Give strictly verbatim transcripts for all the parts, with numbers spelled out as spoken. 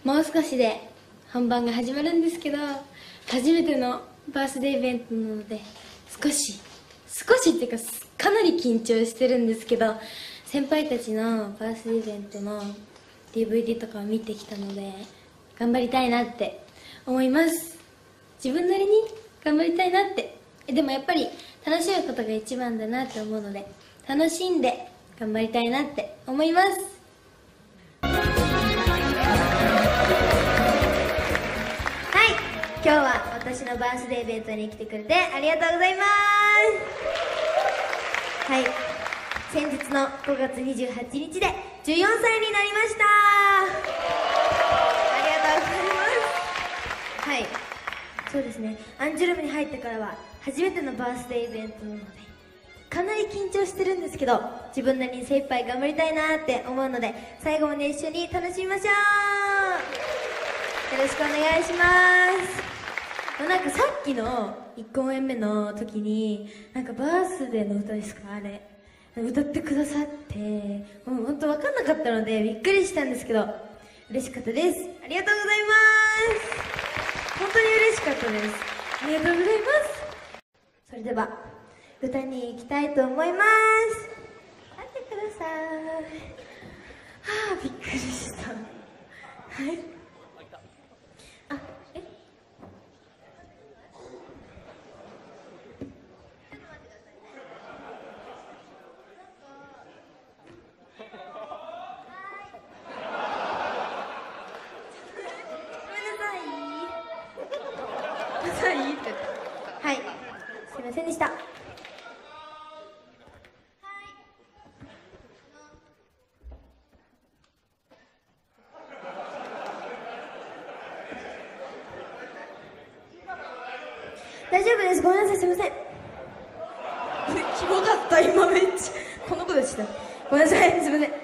もう少しで本番が始まるんですけど、初めてのバースデーイベントなので少し少しっていうかかなり緊張してるんですけど、先輩たちのバースデーイベントの ディーブイディー とかを見てきたので頑張りたいなって思います。自分なりに頑張りたいなって。でもやっぱり楽しむことが一番だなって思うので、楽しんで頑張りたいなって思います。はい、今日は私のバースデーイベントに来てくれてありがとうございます。はい、先日のごがつにじゅうはちにちでじゅうよんさいになりました。ありがとうございます。はい、そうですね、アンジュルムに入ってからは初めてのバースデーイベントなのでかなり緊張してるんですけど、自分なりに精一杯頑張りたいなって思うので、最後まで一緒に楽しみましょう。よろしくお願いします。なんかさっきのいっこうめの時になんかバースデーの歌ですか、あれ歌ってくださって、もう本当分かんなかったのでびっくりしたんですけど、嬉しかったです。ありがとうございます。本当に嬉しかったです。ありがとうございます。それでは歌に行きたいと思います。待ってください。はあ、びっくりした。はい、あ、えはい、すいませんでした。大丈夫です、ごめんなさい、すいません。キモかった、今めっちゃこの子でした。ごめんなさい、すいません。ありがとうございました。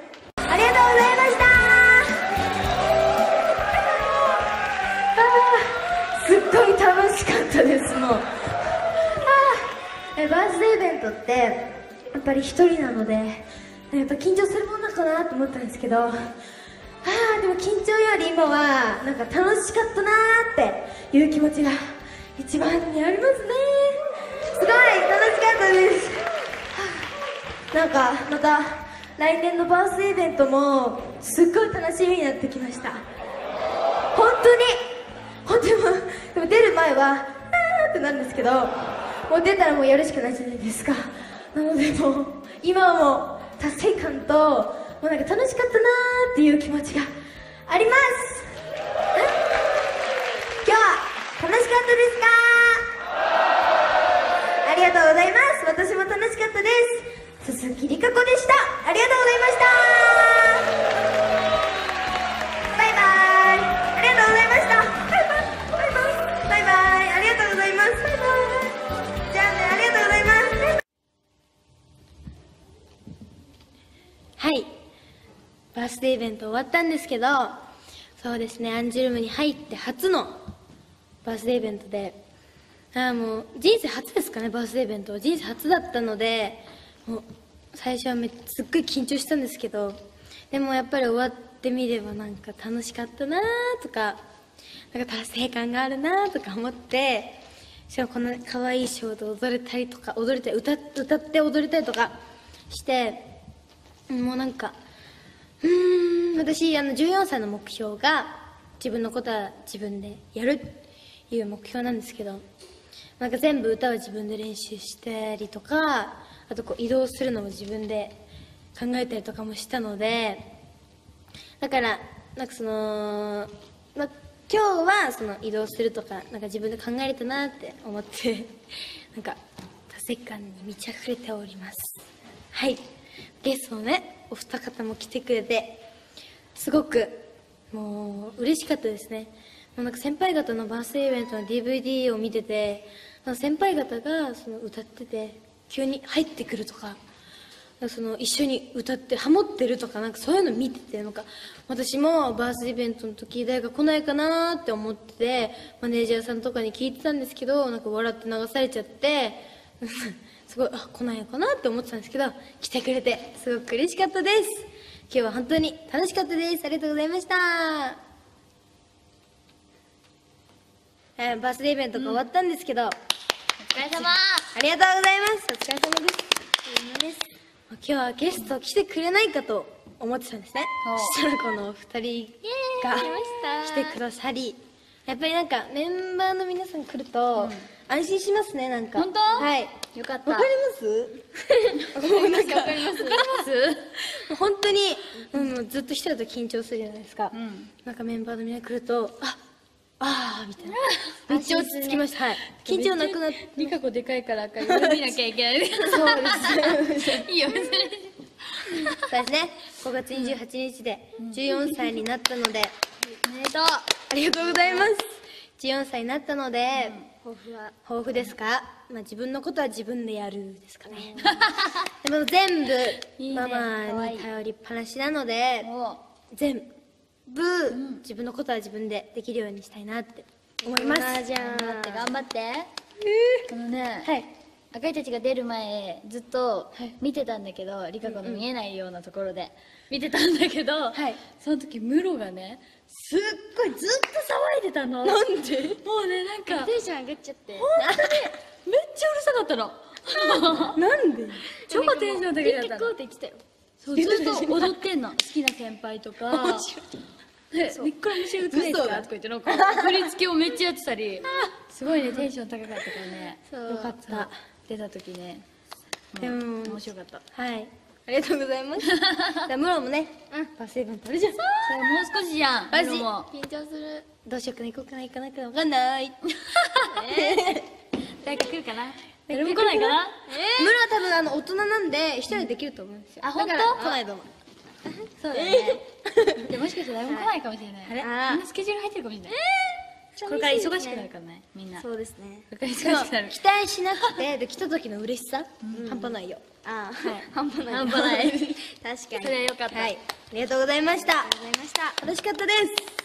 あー、すっごい楽しかったです。もうあー、バースデーイベントってやっぱり一人なのでやっぱ緊張するもんなのかなと思ったんですけど、あーでも緊張より今はなんか楽しかったなーっていう気持ちが一番にありますね。すごい楽しかったです。なんかまた来年のバースデーイベントもすっごい楽しみになってきました。本当に本当にもうでも出る前はあーってなるんですけど、もう出たらもうやるしかないじゃないですか。なのでもう今はもう達成感ともうなんか楽しかったなーっていう気持ちがあります。今日は楽しかったですか？ありがとうございます。私も楽しかったです。鈴木里香子でした。ありがとうございました。バイバイ。ありがとうございました。バイバイバイバイバイバイ。ありがとうございます。バイバイ。じゃあね、ありがとうございます。はい、バースデーイベント終わったんですけど、そうですね、アンジュルムに入って初のバースデーイベントで、ああもう人生初ですかね、バースデーイベント人生初だったので、もう最初はめすっごい緊張したんですけど、でもやっぱり終わってみればなんか楽しかったなとか、なんか達成感があるなとか思って、しかもこの可愛いショーで踊れたりとか、踊りたい 歌, 歌って踊りたりとかして、もうなんかうーん私あのじゅうよんさいの目標が自分のことは自分でやるっていう目標なんですけど、なんか全部歌は自分で練習したりとか、あとこう移動するのも自分で考えたりとかもしたので、だからなんかその、ま、今日はその移動するとかなんか自分で考えれたなって思ってなんか達成感に満ち溢れております。はい、ゲストのねお二方も来てくれてすごくもう嬉しかったですね。もうなんか先輩方のバースデーイベントの ディーブイディー を見てて、先輩方がその歌ってて急に入ってくるとか、その一緒に歌ってハモってるとか、なんかそういうの見てて、なんか私もバースデーイベントの時誰か来ないかなって思ってて、マネージャーさんとかに聞いてたんですけど、なんか笑って流されちゃってすごいあ来ないのかなって思ってたんですけど、来てくれてすごく嬉しかったです。今日は本当に楽しかったです。ありがとうございました。 えーバースデーイベントが終わったんですけど、 お疲れ様。 ありがとうございます。お疲れ様です。 です。 今日はゲスト来てくれないかと思ってたんですね。そしたらこのお二人が来ました来てくださり、やっぱりなんかメンバーの皆さん来ると安心しますね、なんか。 本当？ はい。 よかった。 わかりますもうなんか、 わかります。わかります。 本当に、うん、もうずっと一人だと緊張するじゃないですか。 うんなんかメンバーのみんな来ると、ああーみたいな。めっちゃ落ち着きました。はい。緊張なくなって。 リカ子でかいからか呼びなきゃいけない。 そうです。 いいよ別に。 そうですね。ごがつにじゅうはちにちでじゅうよんさいになったので、 おめでとう。 ありがとうございます。じゅうよんさいになったので、 抱負は。 抱負ですか？まあ自分のことは自分でやるですかね。でも全部いいねママに頼りっぱなしなので、 お。 全部自分のことは自分でできるようにしたいなって思います。 じゃん。頑張って頑張って。このね。 はい。 赤いたちが出る前ずっとはい見てたんだけど、リカ子の見えないようなところで見てたんだけど、 はいその時ムロがねすっごいずっと騒いでたの。 なんで？ もうねなんかテンション上がっちゃって本当にめっちゃうるさかったの。 なんで？ 超テンション高かったの。 こうって言ってたよ。 そうずっと踊ってんの。好きな先輩とかで「ミックラ虫打つねですか?」とか言ってなんか振り付けをめっちゃやってたり、すごいねテンション高かったからね。 よかった。 出た時ねでも面白かった。 はい。ありがとうございます。じゃあムロもね、バースデーイベントあるじゃん。 それもう少しじゃん。 マジムロも緊張する。 どうしようかな、行こうかな、行かないかな、わかんない。 誰か来るかな。誰も来ないかな。 ムロは多分あの大人なんで一人でできると思うんですよ。 あ本当だから来ないと思う。 そうだね。でもしかしたら誰も来ないかもしれない。 あれみんなスケジュール入ってるかもしれない。これから忙しくなるからねみんな。こそうですね。 れからでも忙しくなる。 期待しなくて、で来た時の嬉しさ、半端ないよ。 ああ、半端ない。 半端ない。 確かに。 それはよかった。 はい。ありがとうございました。 ありがとうございました。 楽しかったです。